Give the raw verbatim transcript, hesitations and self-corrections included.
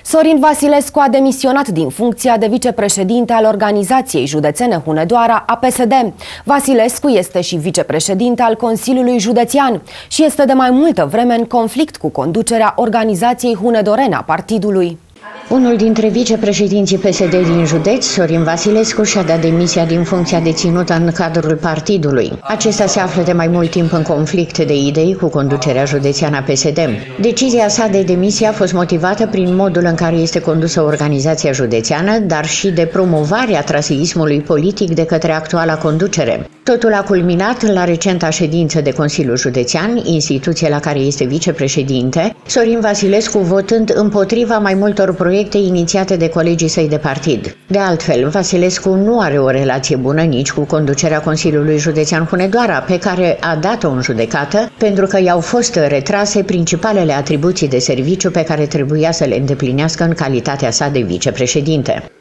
Sorin Vasilescu a demisionat din funcția de vicepreședinte al Organizației Județene Hunedoara a P S D. Vasilescu este și vicepreședinte al Consiliului Județean și este de mai multă vreme în conflict cu conducerea organizației hunedorene a partidului. Unul dintre vicepreședinții P S D din județ, Sorin Vasilescu, și-a dat demisia din funcția deținută în cadrul partidului. Acesta se află de mai mult timp în conflict de idei cu conducerea județeană a P S D. Decizia sa de demisie a fost motivată prin modul în care este condusă organizația județeană, dar și de promovarea traseismului politic de către actuala conducere. Totul a culminat la recenta ședință de Consiliul Județean, instituție la care este vicepreședinte, Sorin Vasilescu votând împotriva mai multor proiecte inițiate de colegii săi de partid. De altfel, Vasilescu nu are o relație bună nici cu conducerea Consiliului Județean Hunedoara, pe care a dat-o în judecată pentru că i-au fost retrase principalele atribuții de serviciu pe care trebuia să le îndeplinească în calitatea sa de vicepreședinte.